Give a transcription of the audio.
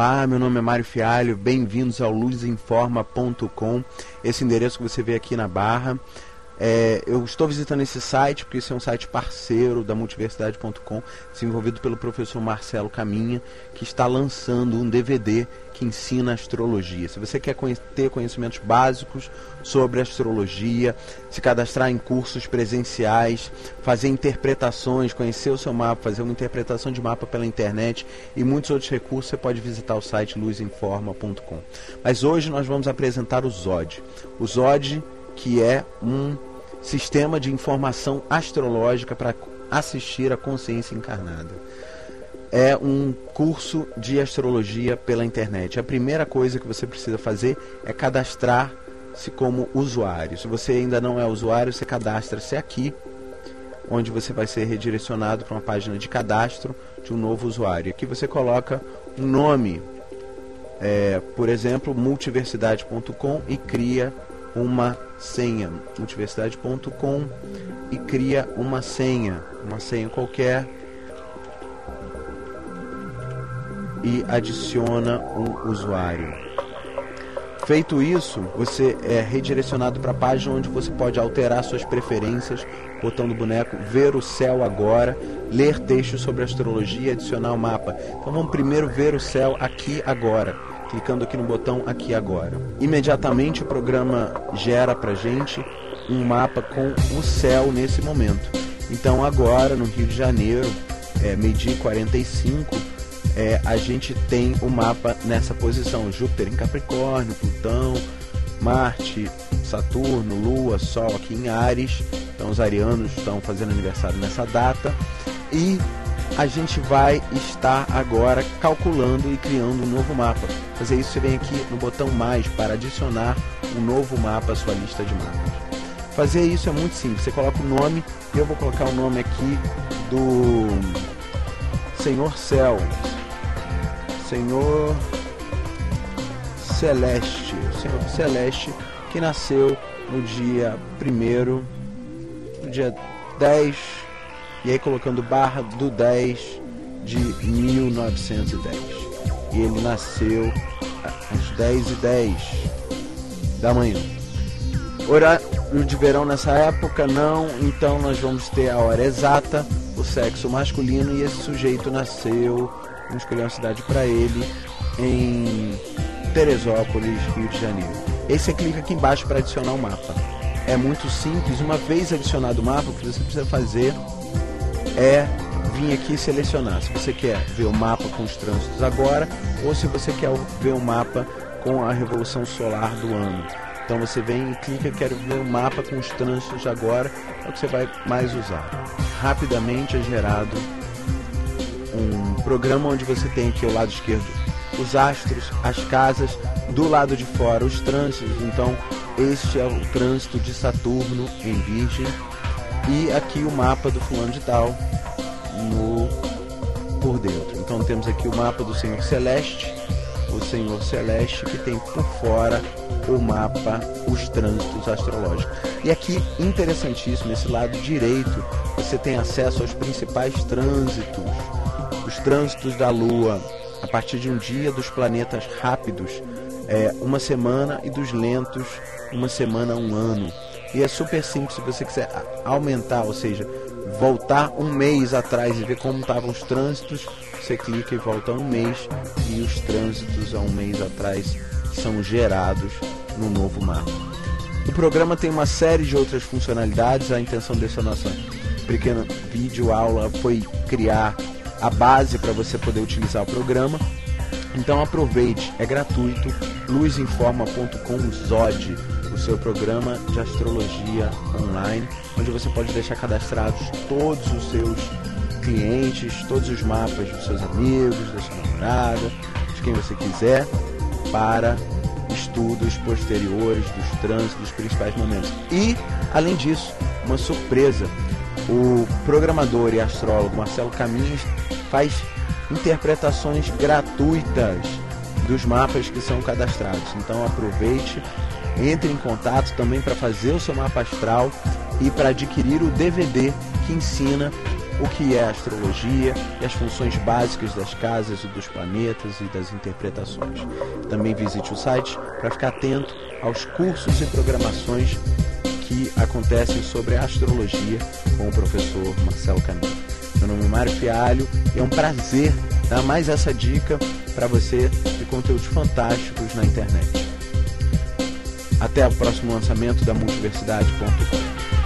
Olá, meu nome é Mário Fialho, bem-vindos ao luzinforma.com, esse endereço que você vê aqui na barra. Eu estou visitando esse site porque esse é um site parceiro da multiversidade.com, desenvolvido pelo professor Marcelo Caminha, que está lançando um DVD que ensina astrologia. Se você quer ter conhecimentos básicos sobre astrologia, se cadastrar em cursos presenciais, fazer interpretações, conhecer o seu mapa, fazer uma interpretação de mapa pela internet e muitos outros recursos, você pode visitar o site luzinforma.com. Mas hoje nós vamos apresentar o Zod. O Zod, que é um sistema de informação astrológica para assistir a consciência encarnada. É um curso de astrologia pela internet. A primeira coisa que você precisa fazer é cadastrar-se como usuário. Se você ainda não é usuário, você cadastra-se aqui, onde você vai ser redirecionado para uma página de cadastro de um novo usuário. Aqui você coloca um nome, por exemplo, multiversidade.com, e cria uma senha, multiversidade.com, e cria uma senha qualquer, e adiciona um usuário. Feito isso, você é redirecionado para a página onde você pode alterar suas preferências, botão do boneco, ver o céu agora, ler textos sobre astrologia, adicionar o mapa. Então vamos primeiro ver o céu aqui agora, clicando aqui no botão aqui agora. Imediatamente o programa gera pra gente um mapa com o céu nesse momento. Então agora no Rio de Janeiro, meio-dia e 45, a gente tem o mapa nessa posição: Júpiter em Capricórnio, Plutão, Marte, Saturno, Lua, Sol aqui em Áries. Então os arianos estão fazendo aniversário nessa data, e a gente vai estar agora calculando e criando um novo mapa. Fazer isso, você vem aqui no botão mais para adicionar um novo mapa à sua lista de mapas. Fazer isso é muito simples. Você coloca o nome, e eu vou colocar o nome aqui do Senhor Céu, Senhor Celeste, Senhor Celeste, que nasceu no dia 1º, no dia 10, e aí colocando barra do 10 de 1910. E ele nasceu às 10h10 da manhã. Horário de verão nessa época não, então nós vamos ter a hora exata, o sexo masculino, e esse sujeito nasceu, vamos escolher uma cidade para ele, em Teresópolis, Rio de Janeiro. Aí você clica aqui embaixo para adicionar o mapa. É muito simples. Uma vez adicionado o mapa, o que você precisa fazer é vir aqui e selecionar se você quer ver o mapa com os trânsitos agora, ou se você quer ver o mapa com a revolução solar do ano. Então você vem e clica, quero ver o mapa com os trânsitos agora, é o que você vai mais usar. Rapidamente é gerado um programa onde você tem aqui ao lado esquerdo os astros, as casas, do lado de fora os trânsitos. Então este é o trânsito de Saturno em Virgem, e aqui o mapa do fulano de tal por dentro. Então temos aqui o mapa do Senhor Celeste, o Senhor Celeste, que tem por fora o mapa, os trânsitos astrológicos. E aqui, interessantíssimo, esse lado direito, você tem acesso aos principais trânsitos, os trânsitos da Lua a partir de um dia, dos planetas rápidos, uma semana, e dos lentos, uma semana, um ano. E é super simples. Se você quiser aumentar, ou seja, voltar um mês atrás e ver como estavam os trânsitos, você clica e volta um mês, e os trânsitos há um mês atrás são gerados no novo mapa. O programa tem uma série de outras funcionalidades. A intenção dessa nossa pequena vídeo aula foi criar a base para você poder utilizar o programa. Então aproveite, é gratuito. luzinforma.com, Zod, o seu programa de astrologia online, onde você pode deixar cadastrados todos os seus clientes, todos os mapas dos seus amigos, da sua namorada, de quem você quiser, para estudos posteriores dos trânsitos, dos principais momentos. E, além disso, uma surpresa: o programador e astrólogo Marcelo Caminha faz interpretações gratuitas dos mapas que são cadastrados. Então aproveite, entre em contato também para fazer o seu mapa astral e para adquirir o DVD que ensina o que é a astrologia e as funções básicas das casas e dos planetas e das interpretações. Também visite o site para ficar atento aos cursos e programações que acontecem sobre a astrologia com o professor Marcelo Camilo. Meu nome é Mário Fialho e é um prazer dar mais essa dica para você de conteúdos fantásticos na internet. Até o próximo lançamento da Multiversidade.com.